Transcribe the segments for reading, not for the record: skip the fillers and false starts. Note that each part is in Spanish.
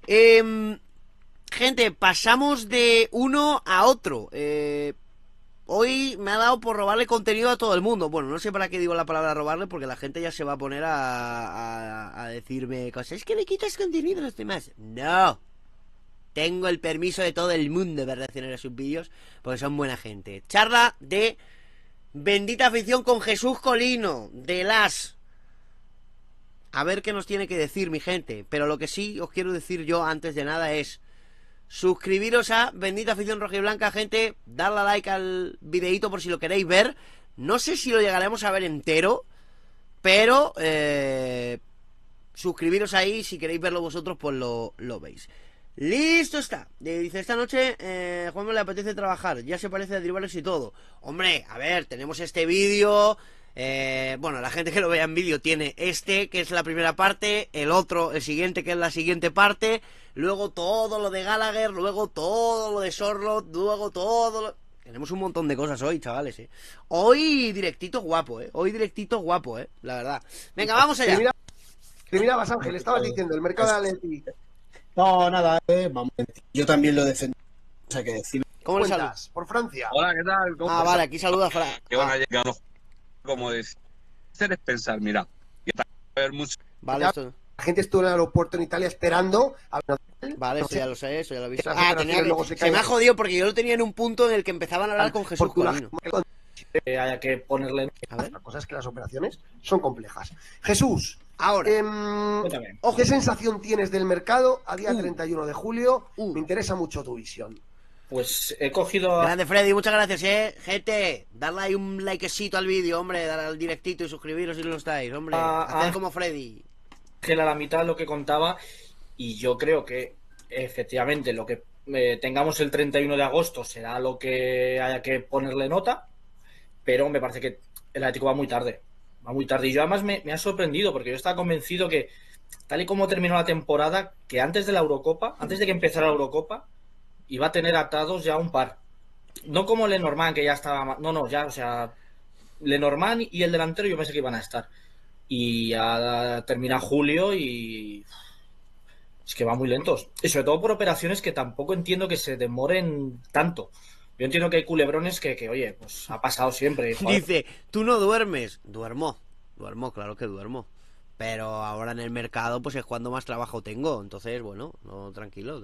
Gente, pasamos de uno a otro. Hoy me ha dado por robarle contenido a todo el mundo. Bueno, no sé para qué digo la palabra robarle, porque la gente ya se va a poner a decirme cosas. Es que le quitas contenido a los demás. No. Tengo el permiso de todo el mundo para reaccionar a sus vídeos, porque son buena gente. Charla de Bendita Afición con Jesús Colino, de las... A ver qué nos tiene que decir mi gente. Pero lo que sí os quiero decir yo antes de nada es... Suscribiros a Bendita Afición Rojiblanca, gente. Darle a like al videíto por si lo queréis ver. No sé si lo llegaremos a ver entero, pero suscribiros ahí. Si queréis verlo vosotros, pues lo veis. Listo está. Dice, esta noche Juan me le apetece trabajar. Ya se parece a Dribales y todo. Hombre, a ver, tenemos este vídeo. Bueno, la gente que lo vea en vídeo tiene este, que es la primera parte. El otro, el siguiente, que es la siguiente parte. Luego todo lo de Gallagher. Luego todo lo de Sorlot. Luego todo lo... Tenemos un montón de cosas hoy, chavales, Hoy directito guapo, Hoy directito guapo, la verdad. Venga, vamos allá. Que mirabas, Ángel, estabas diciendo, el mercado de Atleti. No, nada, vamos. Yo también lo defendí. O sea, que decir. ¿Cómo le Cuentas? Por Francia. Hola, ¿qué tal? ¿Cómo estás? vale, aquí saluda a Fran. Que van a llegar los... Como decir, hacer es pensar, mira, que va a haber mucho... Vale, esto... La gente estuvo en el aeropuerto en Italia esperando. Vale, eso ya lo sé, eso ya lo he visto. Se me ha jodido porque yo lo tenía en un punto en el que empezaban a hablar con Jesús Colino. Haya que ponerle... A ver. La cosa es que las operaciones son complejas. Jesús, Ahora, ¿qué sensación tienes del mercado a día 31 de julio? Me interesa mucho tu visión. Pues he cogido... Grande Freddy, muchas gracias, gente. Darle ahí un likecito al vídeo, hombre. Darle al directito y suscribiros si no lo estáis, hombre. Haced como Freddy. Que la mitad de lo que contaba. Y yo creo que efectivamente lo que tengamos el 31 de agosto será lo que haya que ponerle nota. Pero me parece que el Atlético va muy tarde. Va muy tarde. Y yo además me ha sorprendido porque yo estaba convencido que, tal y como terminó la temporada, que antes de la Eurocopa, antes de que empezara la Eurocopa, iba a tener atados ya un par. No como Lenormand, que ya estaba... No, ya, o sea... Lenormand y el delantero yo pensé que iban a estar. Y ya termina julio y... Es que van muy lentos. Y sobre todo por operaciones que tampoco entiendo que se demoren tanto. Yo entiendo que hay culebrones que oye, pues ha pasado siempre. Joder. Dice, ¿tú no duermes? Duermo, claro que duermo. Pero ahora en el mercado pues es cuando más trabajo tengo. Entonces, bueno, no, tranquilo.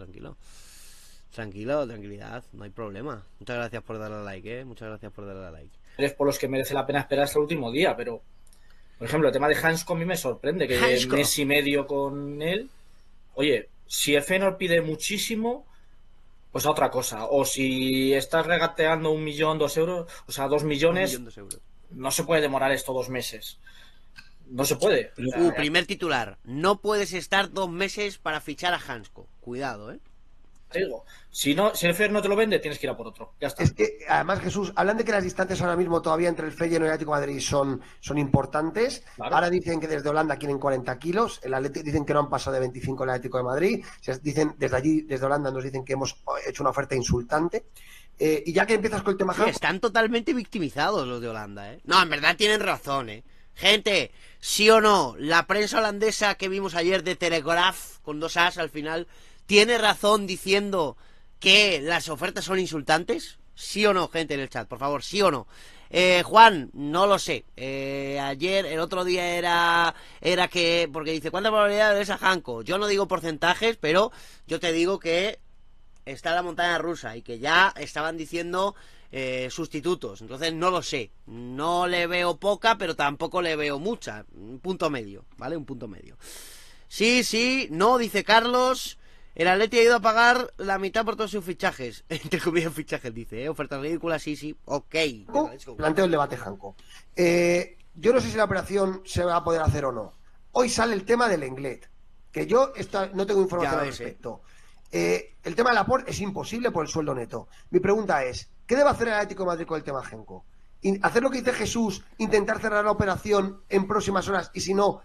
Tranquilidad, no hay problema. Muchas gracias por darle a like, Muchas gracias por darle a like. Es por los que merece la pena esperar hasta el último día, pero... Por ejemplo, el tema de Hansko a mí me sorprende, que mes y medio con él... Oye, si Feyenoord pide muchísimo... Pues a otra cosa. O si estás regateando 1 millón, 2 euros, o sea, 2 millones, 1 millón, 2 euros. No se puede demorar esto 2 meses. No se puede. Primer titular. No puedes estar 2 meses para fichar a Hansko. Cuidado, Te digo, si el Fer no te lo vende, tienes que ir a por otro. Ya está. Es que, además, Jesús, hablan de que las distancias ahora mismo todavía entre el Feyenoord y el Atlético de Madrid son importantes. Claro. Ahora dicen que desde Holanda quieren 40 kilos. El Atlético dicen que no han pasado de 25 el Atlético de Madrid. Dicen, desde allí, desde Holanda, nos dicen que hemos hecho una oferta insultante. Y ya que empiezas con el tema... Sí, están totalmente victimizados los de Holanda, No, en verdad tienen razón, Gente, sí o no, la prensa holandesa que vimos ayer de Telegraph, con 2 as al final... ¿Tiene razón diciendo que las ofertas son insultantes? ¿Sí o no, gente en el chat? Por favor, ¿sí o no? Juan, no lo sé. Ayer, el otro día era que... Porque dice, ¿cuánta probabilidad de esa Hanko? Yo no digo porcentajes, pero yo te digo que está la montaña rusa y que ya estaban diciendo sustitutos. Entonces no lo sé. No le veo poca, pero tampoco le veo mucha. Un punto medio, ¿vale? Un punto medio. Sí, no, dice Carlos... El Atleti ha ido a pagar la mitad por todos sus fichajes. Entre comillas, fichajes, dice, Ofertas ridículas, sí, ok. Planteo el debate, Hanko. Yo no sé si la operación se va a poder hacer o no. Hoy sale el tema del Lenglet, que yo no tengo información al respecto. El tema de Laporte es imposible por el sueldo neto. Mi pregunta es, ¿qué debe hacer el Atlético de Madrid con el tema Hanko? ¿Hacer lo que dice Jesús, intentar cerrar la operación en próximas horas y si no,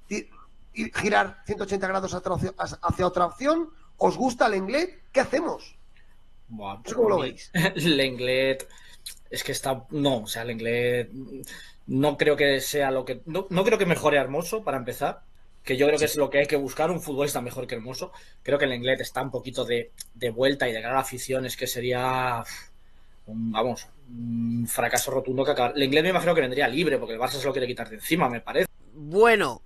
girar 180 grados hacia otra opción? ¿Os gusta el Lenglet? ¿Qué hacemos? Buah, no sé cómo lo veis. El Lenglet es que está... No, o sea, el Lenglet no creo que sea lo que... No creo que mejore a Hermoso, para empezar. que yo creo que es lo que hay que buscar, un futbolista mejor que Hermoso. Creo que el Lenglet está un poquito de vuelta y de gran afición, es que sería un fracaso rotundo que acabar. El Lenglet me imagino que vendría libre, porque el Barça se lo quiere quitar de encima, me parece. Bueno,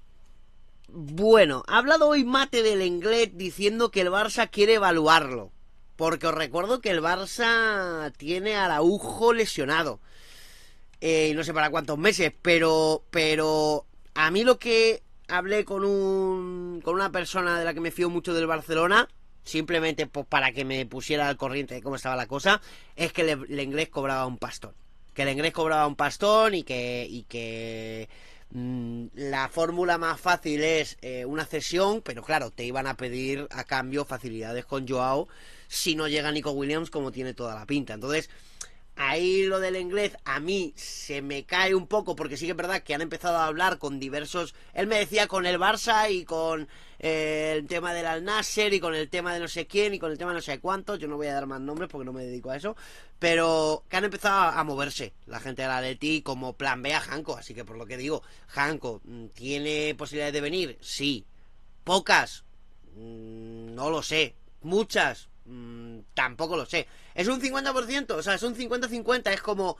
ha hablado hoy Mate del Lenglet diciendo que el Barça quiere evaluarlo. Porque os recuerdo que el Barça tiene a Araujo lesionado. No sé para cuántos meses, pero a mí lo que hablé con una persona de la que me fío mucho del Barcelona, simplemente pues para que me pusiera al corriente de cómo estaba la cosa, es que el Inglés cobraba un pastón. Que el Inglés cobraba un pastón y que la fórmula más fácil es una cesión, pero claro, te iban a pedir a cambio facilidades con Joao si no llega Nico Williams, como tiene toda la pinta. Entonces, ahí lo del Inglés a mí se me cae un poco, porque sí que es verdad que han empezado a hablar con diversos... Él me decía con el Barça y con el tema del Al Nasser y con el tema de no sé quién y con el tema de no sé cuántos. Yo no voy a dar más nombres porque no me dedico a eso, pero que han empezado a moverse la gente del Atleti como plan B a Janko. Así que por lo que digo, Janko ¿tiene posibilidades de venir? Sí. ¿Pocas? No lo sé. ¿Muchas? Tampoco lo sé. Es un 50%, o sea, es un 50-50. Es como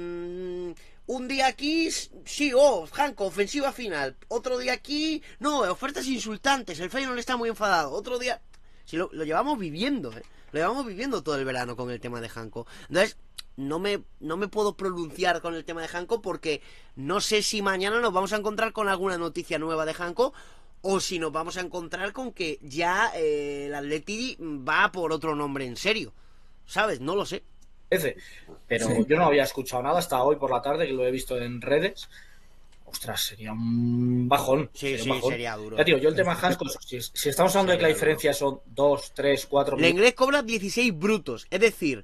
un día aquí, sí, Janko, ofensiva final. Otro día aquí, no, ofertas insultantes. El Feyenoord está muy enfadado. Otro día, si lo llevamos viviendo, lo llevamos viviendo todo el verano con el tema de Janko. Entonces, no me puedo pronunciar con el tema de Janko porque no sé si mañana nos vamos a encontrar con alguna noticia nueva de Janko, o si nos vamos a encontrar con que ya el Atleti va por otro nombre en serio. ¿Sabes? No lo sé. Pero sí, yo no había escuchado nada hasta hoy por la tarde, que lo he visto en redes. Ostras, sería un bajón. Sí, sería un bajón. Sería duro. Ya, tío, yo el tema Janko, si estamos hablando de que la diferencia son 2, 3, 4 millones... El inglés cobra 16 brutos, es decir,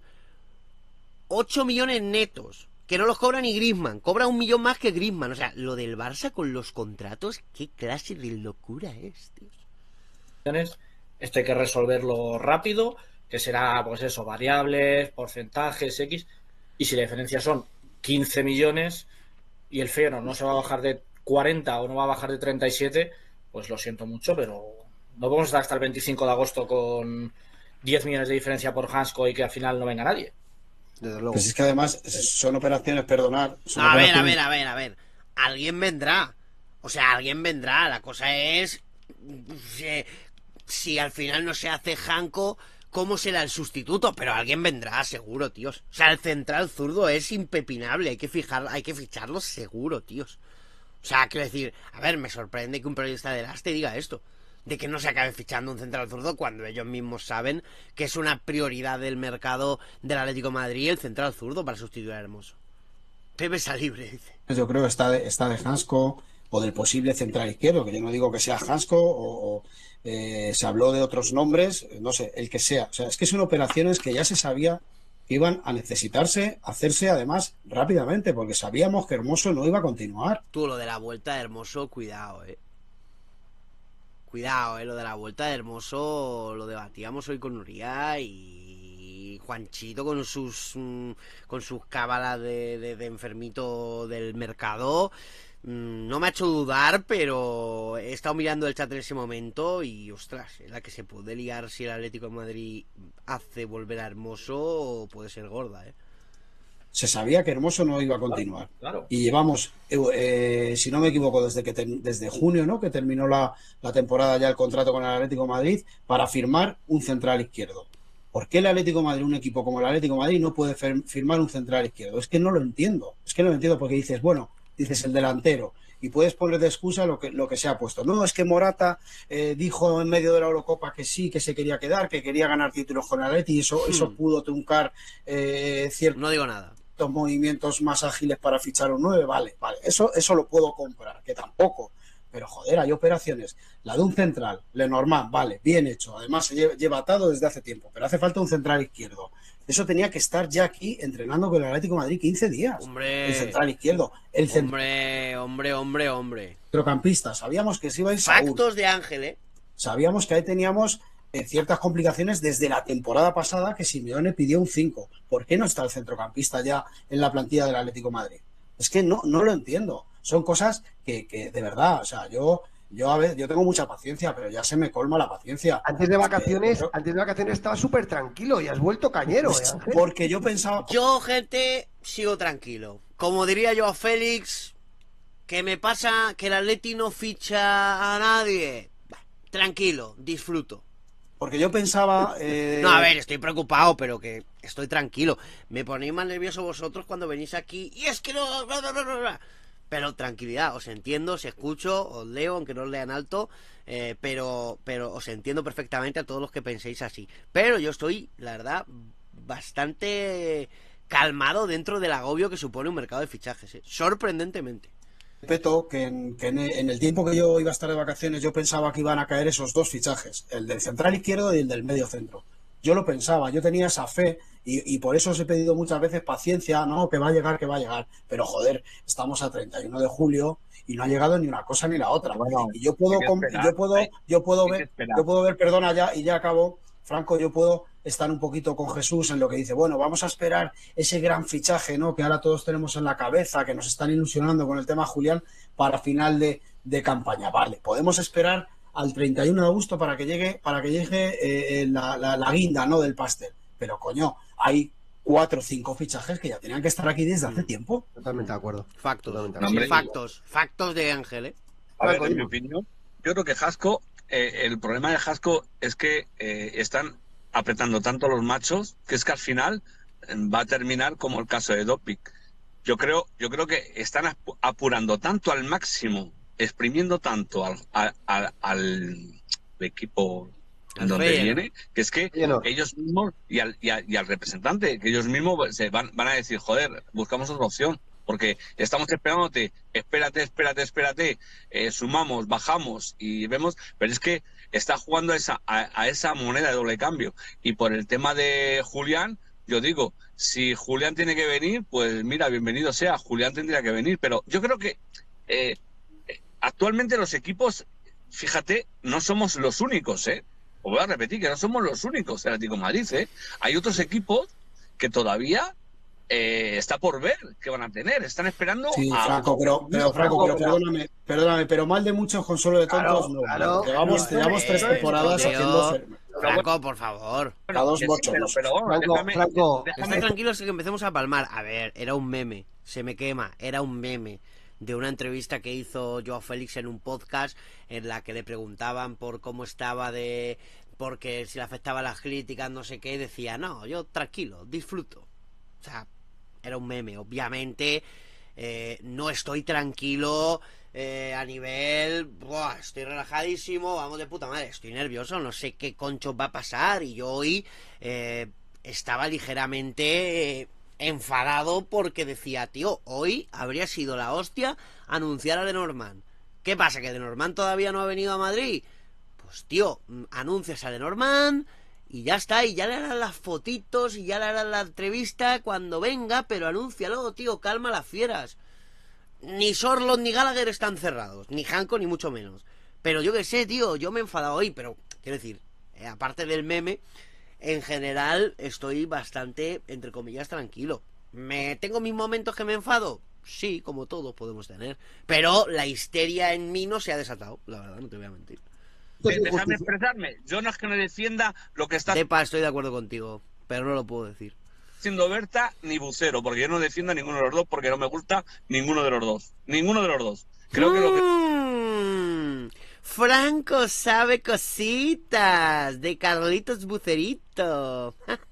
8 millones netos. Que no los cobra ni Griezmann, cobra 1 millón más que Griezmann. O sea, lo del Barça con los contratos, qué clase de locura es, tío. Esto hay que resolverlo rápido, que será, pues eso, variables, porcentajes, X. Y si la diferencia son 15 millones y el Feyenoord no se va a bajar de 40 o no va a bajar de 37, pues lo siento mucho, pero no vamos a estar hasta el 25 de agosto con 10 millones de diferencia por Janko y que al final no venga nadie. Desde luego. Pues es que además son operaciones, perdonar. A ver. Alguien vendrá. O sea, alguien vendrá. La cosa es... Si al final no se hace Janko, ¿cómo será el sustituto? Pero alguien vendrá, seguro, tíos. O sea, el central zurdo es impepinable. Hay que ficharlo seguro, tíos. O sea, quiero decir... A ver, me sorprende que un periodista del AS te diga esto. De que no se acabe fichando un central zurdo cuando ellos mismos saben que es una prioridad del mercado del Atlético de Madrid el central zurdo para sustituir a Hermoso. Pepe está libre, dice. Yo creo que está de Janko o del posible central izquierdo, que yo no digo que sea Janko o se habló de otros nombres, no sé, el que sea. O sea, es que son operaciones que ya se sabía que iban a necesitarse, hacerse además rápidamente, porque sabíamos que Hermoso no iba a continuar. Tú, lo de la vuelta de Hermoso, cuidado, Cuidado, lo de la vuelta de Hermoso lo debatíamos hoy con Nuria y Juanchito con sus cábalas de enfermito del mercado. No me ha hecho dudar, pero he estado mirando el chat en ese momento y, ostras, la que se puede liar si el Atlético de Madrid hace volver a Hermoso puede ser gorda, Se sabía que Hermoso no iba a continuar. Claro. Y llevamos, si no me equivoco, desde junio, ¿no?, que terminó la temporada ya el contrato con el Atlético de Madrid para firmar un central izquierdo. ¿Por qué el Atlético de Madrid, un equipo como el Atlético de Madrid, no puede firmar un central izquierdo? Es que no lo entiendo. Porque dices el delantero, y puedes poner de excusa lo que se ha puesto. No, es que Morata dijo en medio de la Eurocopa que sí, que se quería quedar, que quería ganar títulos con el Atleti, y eso pudo truncar cierto. No digo nada. Movimientos más ágiles para fichar un 9, vale, eso lo puedo comprar, que tampoco, pero joder, hay operaciones, la de un central, Lenormand, vale, bien hecho, además se lleva atado desde hace tiempo, pero hace falta un central izquierdo, eso tenía que estar ya aquí entrenando con el Atlético de Madrid 15 días, hombre, el central izquierdo, hombre, centrocampista, sabíamos que se iba a ir Saúl. Factos de Ángel, sabíamos que ahí teníamos ciertas complicaciones desde la temporada pasada, que Simeone pidió un 5. ¿Por qué no está el centrocampista ya en la plantilla del Atlético de Madrid? Es que no lo entiendo. Son cosas que de verdad, o sea, yo yo tengo mucha paciencia, pero ya se me colma la paciencia. Antes de vacaciones estaba súper tranquilo y has vuelto cañero, Ángel. Porque yo pensaba... Yo, gente, sigo tranquilo. Como diría yo a Félix, que me pasa que el Atleti no ficha a nadie. Tranquilo, disfruto. Porque yo pensaba... No, a ver, estoy preocupado, pero que estoy tranquilo. Me ponéis más nervioso vosotros cuando venís aquí. Y es que no... Bla, bla, bla, bla. Pero tranquilidad, os entiendo, os escucho, os leo, aunque no os lean alto. Pero os entiendo perfectamente a todos los que penséis así. Pero yo estoy, la verdad, bastante calmado dentro del agobio que supone un mercado de fichajes. Sorprendentemente. Respeto que en el tiempo que yo iba a estar de vacaciones yo pensaba que iban a caer esos dos fichajes, el del central izquierdo y el del medio centro. Yo lo pensaba, yo tenía esa fe y por eso os he pedido muchas veces paciencia, no, que va a llegar, pero joder, estamos a 31 de julio y no ha llegado ni una cosa ni la otra. Bueno, Y yo puedo ver, perdona ya y ya acabo, Franco, yo puedo estar un poquito con Jesús en lo que dice, bueno, vamos a esperar ese gran fichaje, ¿no? Que ahora todos tenemos en la cabeza, que nos están ilusionando con el tema Julián para final de campaña. Vale, podemos esperar al 31 de agosto para que llegue la guinda, ¿no? Del pastel. Pero coño, hay 4 o 5 fichajes que ya tenían que estar aquí desde hace tiempo. Totalmente de acuerdo. Factos. Totalmente No, hombre. Factos de Ángel, ¿eh? A ver, en mi opinión, yo creo que Jasco, el problema de Jasco es que están apretando tanto los machos que es que al final va a terminar como el caso de Dopic. Yo creo que están apurando tanto al máximo, exprimiendo tanto al equipo en donde viene, que es que ellos mismos y al representante, que ellos mismos se van a decir, joder, buscamos otra opción. Porque estamos esperándote, espérate, sumamos, bajamos y vemos, pero es que está jugando a esa moneda de doble cambio. Y por el tema de Julián, yo digo, si Julián tiene que venir, pues mira, bienvenido sea, Julián tendría que venir. Pero yo creo que actualmente los equipos, fíjate, no somos los únicos, ¿eh? Os voy a repetir que no somos los únicos, el Atlético de Madrid, ¿eh? Hay otros equipos que todavía... está por ver qué van a tener, están esperando. Sí, Franco, pero perdóname, pero mal de muchos consuelo de tontos, claro. Llevamos 3 temporadas haciendo Franco, por favor. a dos bochos. Franco, Estén tranquilos que empecemos a palmar. A ver, era un meme, se me quema, era un meme de una entrevista que hizo Joao Félix en un podcast en la que le preguntaban por cómo estaba porque si le afectaban las críticas, no sé qué, y decía, no, yo tranquilo, disfruto. O sea, era un meme, obviamente. No estoy tranquilo a nivel... Buah, estoy relajadísimo, vamos de puta madre. Estoy nervioso, no sé qué concho va a pasar. Y yo hoy estaba ligeramente enfadado porque decía, tío, hoy habría sido la hostia anunciar a Lenormand. ¿Qué pasa? ¿Que Lenormand todavía no ha venido a Madrid? Pues tío, anuncias a Lenormand... Y ya está, y ya le harán las fotitos y ya le harán la entrevista cuando venga, pero anúncialo, tío, calma las fieras. Ni Sorlot ni Gallagher están cerrados, ni Hanco ni mucho menos. Pero yo qué sé, tío, yo me he enfadado hoy, pero quiero decir, aparte del meme, en general estoy bastante, entre comillas, tranquilo. ¿Tengo mis momentos que me enfado? Sí, como todos podemos tener. Pero la histeria en mí no se ha desatado, la verdad, no te voy a mentir. Déjame expresarme. Yo no es que me defienda lo que está Depa, estoy de acuerdo contigo, pero no lo puedo decir. haciendo Berta ni Bucero, porque yo no defiendo a ninguno de los dos, porque no me gusta ninguno de los dos. Ninguno de los dos. Creo que lo que... Franco sabe cositas de Carlitos Bucerito.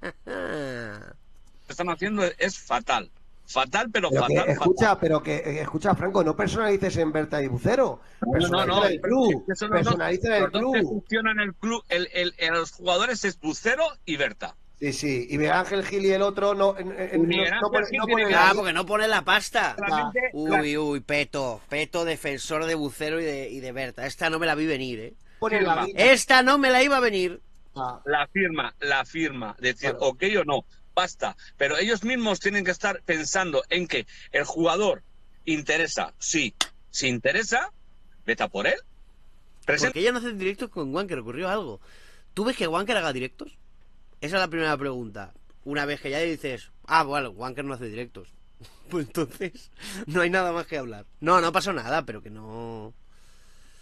están haciendo es fatal. Fatal, pero Pero fatal. Escucha, Franco, no personalices en Berta y Bucero. No, el club. Personaliza el los dos que club. funcionan en el club, los jugadores es Bucero y Berta. Sí. Y Miguel Ángel Gil y el otro no ponen Porque no pone la pasta. Uy, Peto, defensor de Bucero y de Berta. Esta no me la vi venir, ¿eh? Esta no me la iba a venir. La firma, decir claro. ok o no. Basta, pero ellos mismos tienen que estar pensando en que el jugador interesa, sí, si interesa, vete a por él. Porque ella no hace directos con Wanker, ocurrió algo. ¿Tú ves que Wanker haga directos? Esa es la primera pregunta. Una vez que ya dices, bueno, Wanker no hace directos, pues entonces no hay nada más que hablar. No pasó nada, pero que no...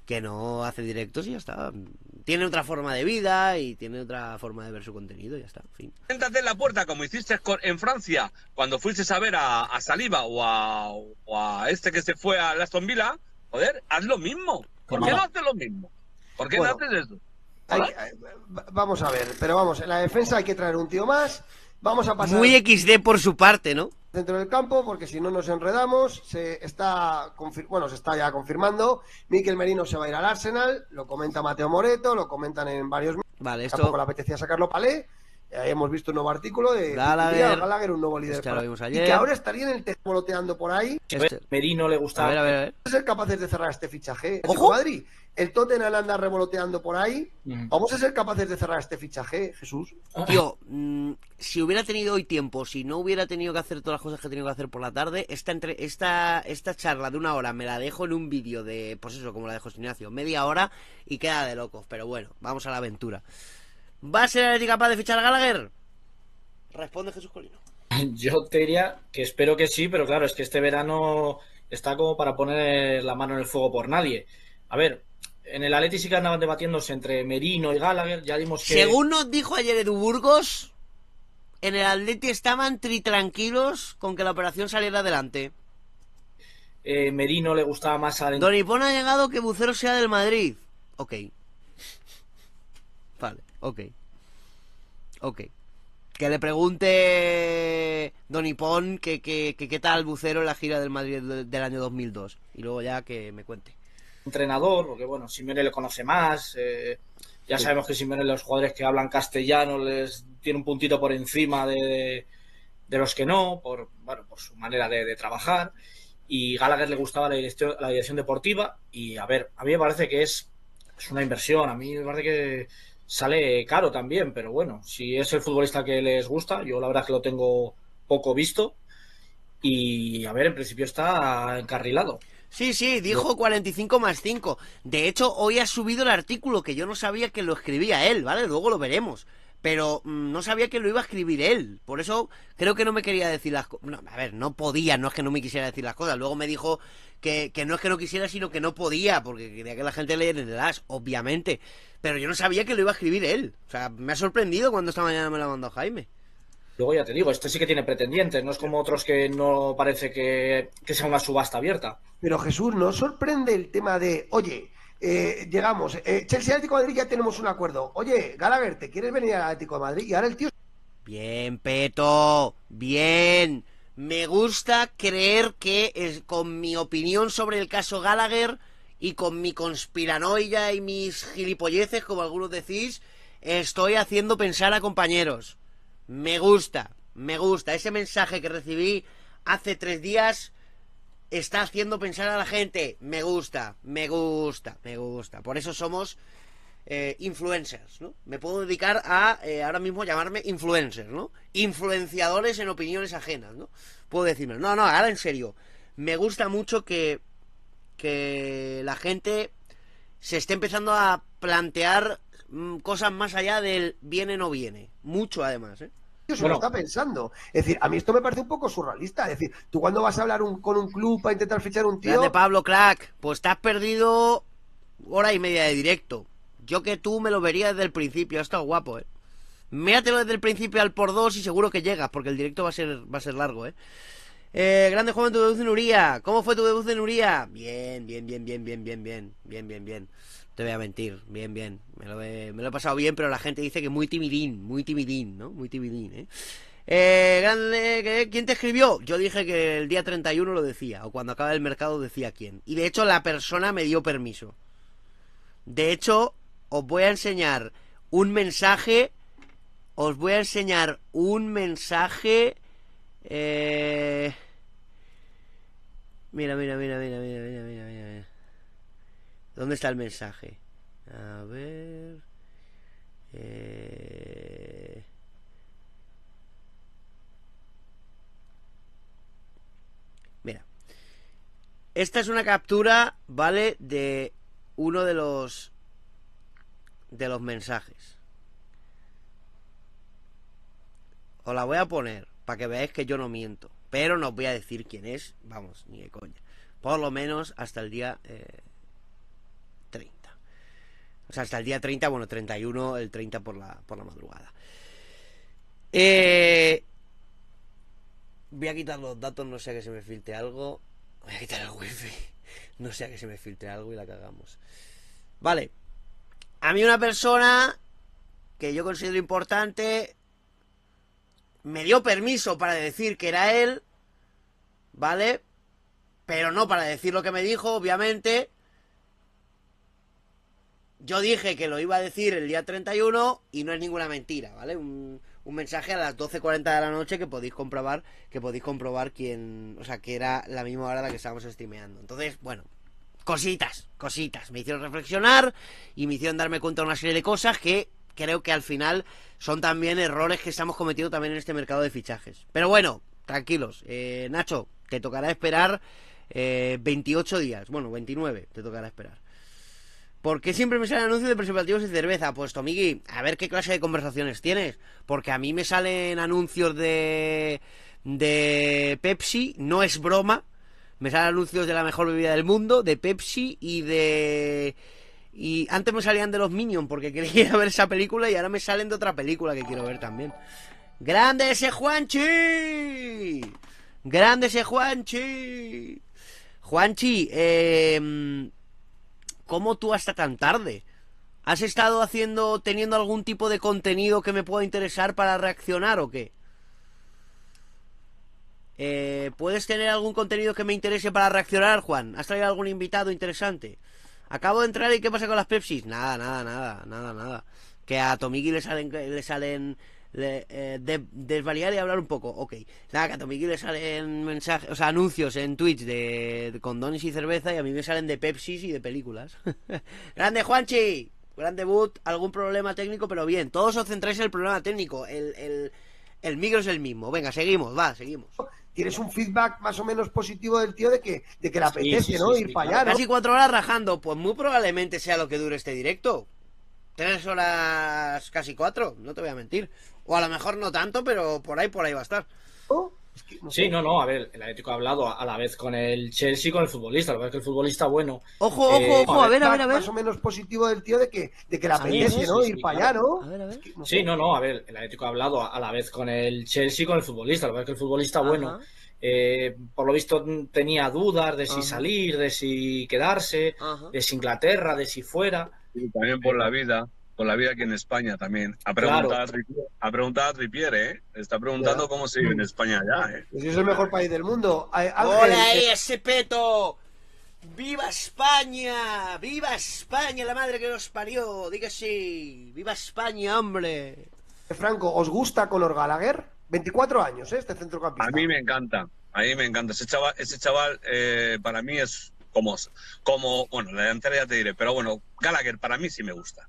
que no hace directos y ya está. Tiene otra forma de vida y tiene otra forma de ver su contenido y ya está, en fin. Siéntate en la puerta como hiciste en Francia cuando fuiste a ver a Saliba o a este que se fue a Aston Villa. Joder, haz lo mismo. ¿Por qué no haces lo mismo? ¿Por qué no haces eso? Vamos a ver, pero vamos, en la defensa hay que traer un tío más. Vamos a pasar... Muy XD por su parte, ¿no? Dentro del campo, porque si no nos enredamos, se está ya confirmando. Mikel Merino se va a ir al Arsenal, lo comenta Mateo Moreto, lo comentan en varios medios. Vale, esto... Tampoco le apetecía sacarlo Palé. Hemos visto un nuevo artículo de Gallagher, un nuevo líder. Lo vimos ayer. Y que ahora estaría en el test voloteando por ahí. Merino le gustaba. A ver. Vamos a ser capaces de cerrar este fichaje. ¡Ojo! Madrid, el Tottenham anda revoloteando por ahí. Vamos a ser capaces de cerrar este fichaje, Jesús. Tío, si hubiera tenido hoy tiempo, si no hubiera tenido que hacer todas las cosas que he tenido que hacer por la tarde, esta charla de 1 hora me la dejo en un vídeo de, pues eso, como la de José Ignacio, media hora y queda de locos. Pero bueno, vamos a la aventura. ¿Va a ser el Atleti capaz de fichar a Gallagher? Responde Jesús Colino. Yo te diría que espero que sí, pero claro, es que este verano está como para poner la mano en el fuego por nadie. A ver, en el Atleti sí que andaban debatiéndose entre Merino y Gallagher, ya dimos que... Según nos dijo ayer Edu Burgos, en el Atleti estaban tranquilos con que la operación saliera adelante. Merino le gustaba más a... Don Ipón ha llegado que Bucero sea del Madrid. Ok. Vale, ok. Que le pregunte Don Ipón que qué tal Bucero en la gira del Madrid del año 2002. Y luego ya que me cuente. Entrenador, porque bueno, Simeone le conoce más. Ya sabemos que Simeone, los jugadores que hablan castellano, les tiene un puntito por encima de los que no, por su manera de trabajar. Y Gallagher le gustaba la dirección deportiva. Y a ver, a mí me parece que es una inversión. A mí me parece que sale caro también, pero bueno, si es el futbolista que les gusta, yo la verdad es que lo tengo poco visto. Y a ver, en principio está encarrilado. Sí, dijo 45 más 5. De hecho, hoy ha subido el artículo, que yo no sabía que lo escribía él, ¿vale? Luego lo veremos. Pero no sabía que lo iba a escribir él. Por eso creo que no me quería decir las cosas. No, a ver, no podía, no es que no me quisiera decir las cosas. Luego me dijo que no es que no quisiera, sino que no podía, porque quería que la gente leyera en el As, obviamente. Pero yo no sabía que lo iba a escribir él. O sea, me ha sorprendido cuando esta mañana me lo ha mandado Jaime. Luego ya te digo, este sí que tiene pretendientes, no es como otros que no parece que sea una subasta abierta. Pero Jesús, ¿nos sorprende el tema de, oye, llegamos, Chelsea Atlético de Madrid ya tenemos un acuerdo, oye, Gallagher, ¿te quieres venir al Atlético de Madrid? Y ahora el tío... Bien, Peto, bien. Me gusta creer que con mi opinión sobre el caso Gallagher y con mi conspiranoia y mis gilipolleces, como algunos decís, estoy haciendo pensar a compañeros. Me gusta. Ese mensaje que recibí hace 3 días está haciendo pensar a la gente. Me gusta. Por eso somos influencers, ¿no? Me puedo dedicar a ahora mismo llamarme influencers, ¿no? Influenciadores en opiniones ajenas, ¿no? Puedo decirme, no, ahora en serio. Me gusta mucho que la gente se esté empezando a plantear cosas más allá del viene o no viene. Mucho además, ¿eh? Eso lo está pensando. Es decir, a mí esto me parece un poco surrealista. Es decir, tú cuando vas a hablar con un club para intentar fichar un tío... Grande Pablo, crack, pues te has perdido 1 hora y media de directo. Yo que tú me lo vería desde el principio. Ha estado guapo, ¿eh? Méatelo desde el principio al por 2 y seguro que llegas, porque el directo va a ser largo, ¿eh? Grande joven, tu debut en Uría. ¿Cómo fue tu debut en Uría? Bien. Te voy a mentir, bien. Me lo he pasado bien, pero la gente dice que muy timidín, ¿no? Muy timidín, Grande, ¿quién te escribió? Yo dije que el día 31 lo decía, o cuando acabe el mercado decía quién. Y de hecho la persona me dio permiso. De hecho, os voy a enseñar un mensaje. Mira. ¿Dónde está el mensaje? A ver... Mira. Esta es una captura, ¿vale? De uno de los mensajes. Os la voy a poner para que veáis que yo no miento. Pero no os voy a decir quién es. Vamos, ni de coña. Por lo menos hasta el día 30. O sea, hasta el día 30, bueno, 31, el 30 por la madrugada. Voy a quitar los datos, no sea que se me filtre algo. Voy a quitar el wifi, no sea que se me filtre algo y la cagamos. Vale. A mí una persona que yo considero importante me dio permiso para decir que era él, ¿vale? Pero no para decir lo que me dijo, obviamente. Yo dije que lo iba a decir el día 31 y no es ninguna mentira, ¿vale? Un mensaje a las 12:40 de la noche que podéis comprobar quién, o sea, que era la misma hora a la que estábamos streameando. Entonces, bueno, cositas, me hicieron reflexionar y me hicieron darme cuenta de una serie de cosas que creo que al final son también errores que estamos cometiendo también en este mercado de fichajes. Pero bueno, tranquilos, Nacho, te tocará esperar 28 días, bueno, 29 te tocará esperar. ¿Por qué siempre me salen anuncios de preservativos y cerveza? Pues Tomiki, a ver qué clase de conversaciones tienes. Porque a mí me salen anuncios de Pepsi, no es broma. Me salen anuncios de la mejor bebida del mundo, de Pepsi y antes me salían de los Minions porque quería ir a ver esa película y ahora me salen de otra película que quiero ver también. ¡Grande ese Juanchi! ¡Grande ese Juanchi! Juanchi, ¿cómo tú hasta tan tarde? ¿Has estado teniendo algún tipo de contenido que me pueda interesar para reaccionar o qué? ¿Puedes tener algún contenido que me interese para reaccionar, Juan? ¿Has traído algún invitado interesante? Acabo de entrar y ¿qué pasa con las Pepsis? Nada. Que a Tomiki le salen desvariar y hablar un poco. Ok. Nada, que a Tomiki le salen mensajes, o sea, anuncios en Twitch de condones y cerveza y a mí me salen de Pepsis y de películas. ¡Grande, Juanchi! Gran debut, algún problema técnico, pero bien. Todos os centráis en el problema técnico. El micro es el mismo. Venga, seguimos. Tienes un feedback más o menos positivo del tío de que le apetece, ¿no? Ir para allá, ¿no? Casi 4 horas rajando. Pues muy probablemente sea lo que dure este directo. 3 horas, casi 4, no te voy a mentir. O a lo mejor no tanto, pero por ahí va a estar. ¿Oh? Es que, no sé. No, a ver, el Atlético ha hablado a la vez con el Chelsea y con el futbolista. Lo que es que el futbolista, bueno. Ojo, a ver. Más o menos positivo del tío de que le apetece, ¿no? Ir para allá, ¿no? A ver. Es que, no Sí, sé. no, a ver, el Atlético ha hablado a la vez con el Chelsea y con el futbolista. Lo que es que el futbolista, bueno, por lo visto tenía dudas de si salir, de si quedarse, de si Inglaterra, de si fuera. Y también por la vida aquí en España también. Ha preguntado a Trippier, ¿eh? Está preguntando cómo se vive en España ya, ¿eh? Pues es el mejor país del mundo. ¡Hola ahí, ese peto! ¡Viva España! ¡Viva España, la madre que nos parió! Diga sí. ¡Viva España, hombre! Franco, ¿os gusta Conor Gallagher? 24 años, este centrocampista. A mí me encanta. Ese chaval para mí es como, bueno, la delantera ya te diré, pero bueno, Gallagher para mí sí me gusta.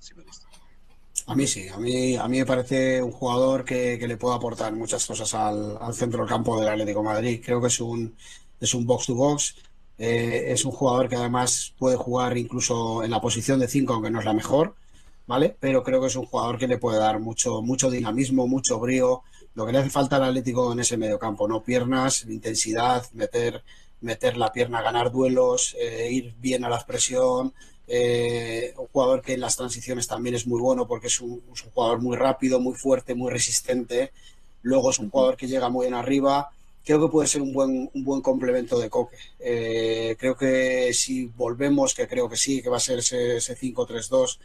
A mí sí, a mí me parece un jugador que le puede aportar muchas cosas al centro del campo del Atlético de Madrid. Creo que es un box to box, es un jugador que además puede jugar incluso en la posición de 5, aunque no es la mejor, ¿vale? Pero creo que es un jugador que le puede dar mucho dinamismo, mucho brío. Lo que le hace falta al Atlético en ese mediocampo, ¿no? Piernas, intensidad, meter la pierna, ganar duelos, ir bien a la expresión. Un jugador que en las transiciones también es muy bueno porque es un jugador muy rápido, muy fuerte, muy resistente. Luego es un jugador que llega muy bien arriba. Creo que puede ser un buen complemento de Coque. Creo que si volvemos, que creo que sí, que va a ser ese 5-3-2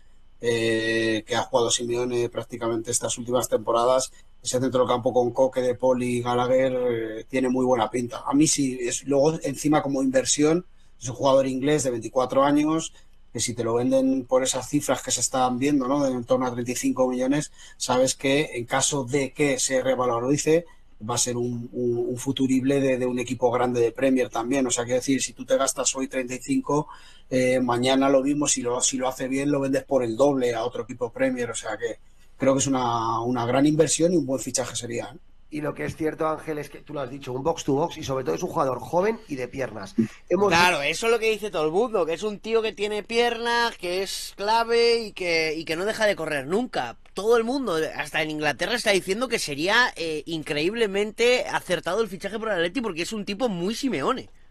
que ha jugado Simeone prácticamente estas últimas temporadas, ese centro del campo con Coque, De Paul y Gallagher tiene muy buena pinta. A mí sí, luego encima como inversión, es un jugador inglés de 24 años, que si te lo venden por esas cifras que se están viendo, ¿no? En torno a 35 millones, sabes que en caso de que se revalorice, va a ser un futurible de un equipo grande de Premier también. O sea, quiero decir, si tú te gastas hoy 35, mañana lo mismo, si lo hace bien, lo vendes por el doble a otro equipo Premier. O sea que creo que es una gran inversión y un buen fichaje sería, ¿eh? Y lo que es cierto, Ángel, es que tú lo has dicho, un box to box y sobre todo es un jugador joven y de piernas. Claro, eso es lo que dice todo el mundo, que es un tío que tiene piernas, que es clave y que no deja de correr nunca. Todo el mundo, hasta en Inglaterra, está diciendo que sería increíblemente acertado el fichaje por el Atleti porque es un tipo muy Simeone.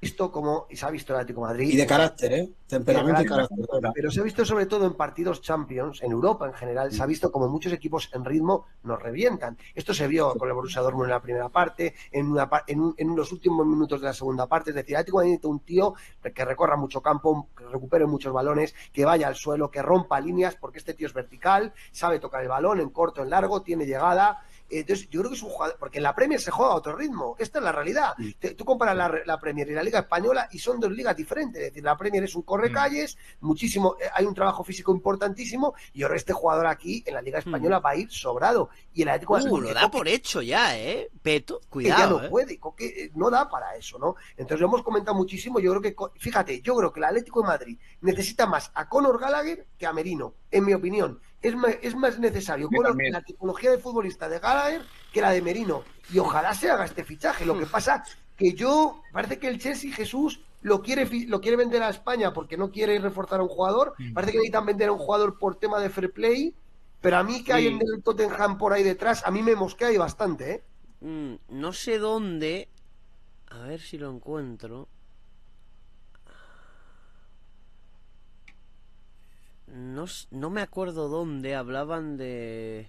visto como, y se ha visto el Atlético de Madrid. Y de carácter, ¿eh? Temperamento y carácter. Pero se ha visto sobre todo en partidos Champions, en Europa en general, se ha visto como muchos equipos en ritmo nos revientan. Esto se vio con el Borussia Dortmund en la primera parte, en los últimos minutos de la segunda parte. Es decir, el Atlético de Madrid necesita un tío que recorra mucho campo, que recupere muchos balones, que vaya al suelo, que rompa líneas, porque este tío es vertical, sabe tocar el balón en corto, en largo, tiene llegada. Entonces, yo creo que es un jugador, porque en la Premier se juega a otro ritmo, esta es la realidad. Tú comparas la Premier y la Liga Española y son dos ligas diferentes, es decir, la Premier es un correcalles, muchísimo, hay un trabajo físico importantísimo, y ahora este jugador aquí en la Liga Española va a ir sobrado. Y el Atlético lo da por hecho ya, Peto, cuidado. Que ya no puede, que no da para eso, ¿no? Entonces lo hemos comentado muchísimo, yo creo que, fíjate, yo creo que el Atlético de Madrid necesita más a Conor Gallagher que a Merino, en mi opinión. Es más necesario la tipología de futbolista de Gallagher que la de Merino. Y ojalá se haga este fichaje. Lo que pasa que parece que el Chelsea, Jesús, lo quiere vender a España porque no quiere reforzar a un jugador. Parece que necesitan vender a un jugador por tema de fair play. Pero a mí que hay en el Tottenham por ahí detrás, a mí me mosquea ahí bastante, ¿eh? No sé dónde. A ver si lo encuentro. No me acuerdo dónde hablaban del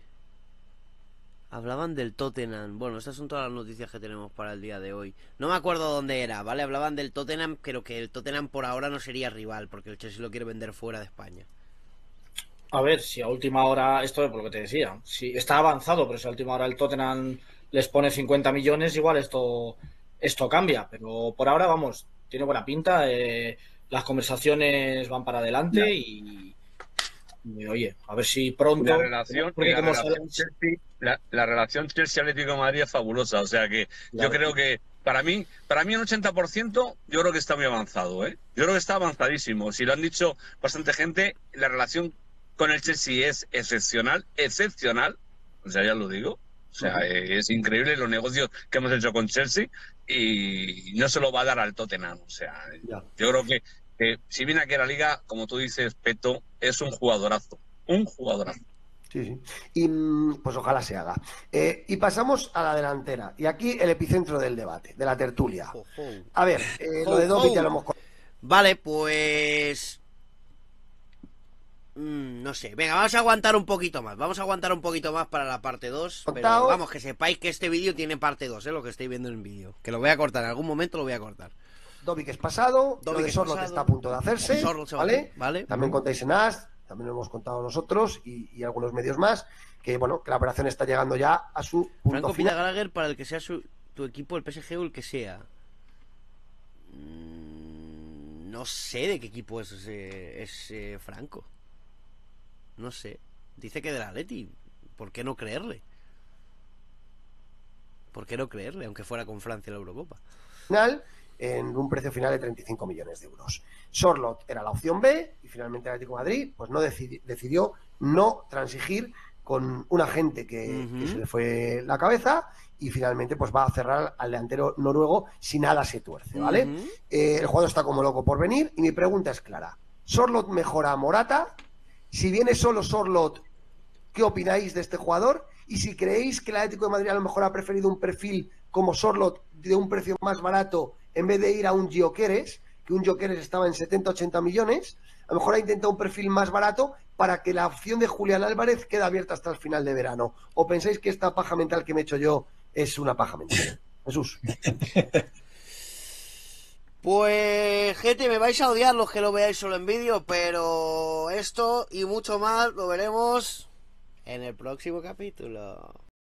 Tottenham. Bueno, estas son todas las noticias que tenemos para el día de hoy. No me acuerdo dónde era, ¿vale? Hablaban del Tottenham, pero que el Tottenham por ahora no sería rival, porque el Chelsea lo quiere vender fuera de España. A ver, si a última hora, esto es por lo que te decía, si está avanzado, pero si a última hora el Tottenham les pone 50 millones, igual esto cambia. Pero por ahora, vamos, tiene buena pinta, las conversaciones van para adelante y oye, a ver si pronto... La relación Chelsea-Atlético de Madrid es fabulosa, o sea que yo creo que para mí un 80% yo creo que está muy avanzado, ¿eh? Yo creo que está avanzadísimo. Si lo han dicho bastante gente, la relación con el Chelsea es excepcional, o sea, ya lo digo. O sea, es increíble los negocios que hemos hecho con Chelsea y no se lo va a dar al Tottenham. O sea, yo creo que si viene aquí a la Liga, como tú dices, Peto, es un jugadorazo. Un jugadorazo. Sí. Y pues ojalá se haga. Y pasamos a la delantera. Y aquí el epicentro del debate, de la tertulia. A ver, lo de Dobby ya lo hemos... Vale, pues... no sé, venga, vamos a aguantar un poquito más. Vamos a aguantar un poquito más para la parte 2. Pero vamos, que sepáis que este vídeo tiene parte 2, lo que estáis viendo en el vídeo. Que lo voy a cortar, en algún momento lo voy a cortar. Dobby que es pasado, lo de Sorloth está a punto de hacerse, ¿vale? También contáis en AS, también lo hemos contado nosotros y algunos medios más, que bueno, que la operación está llegando ya a su punto Franco final. Pina Gallagher para el que sea tu equipo, el PSG o el que sea. No sé de qué equipo es Franco. No sé. Dice que del Atleti. ¿Por qué no creerle? ¿Por qué no creerle? Aunque fuera con Francia en la Eurocopa. Final, en un precio final de 35 millones de euros. Sorloth era la opción B y finalmente el Atlético de Madrid pues no decidió no transigir con un agente que se le fue la cabeza y finalmente pues va a cerrar al delantero noruego si nada se tuerce, ¿vale? El jugador está como loco por venir y mi pregunta es clara. ¿Sorloth mejora a Morata? Si viene solo Sorloth, ¿qué opináis de este jugador? Y si creéis que el Atlético de Madrid a lo mejor ha preferido un perfil como Sorloth de un precio más barato en vez de ir a un Gyökeres, que un Gyökeres estaba en 70-80 millones, a lo mejor ha intentado un perfil más barato para que la opción de Julián Álvarez quede abierta hasta el final de verano. ¿O pensáis que esta paja mental que me he hecho yo es una paja mental? Jesús. Pues, gente, me vais a odiar los que lo veáis solo en vídeo, pero esto y mucho más lo veremos en el próximo capítulo.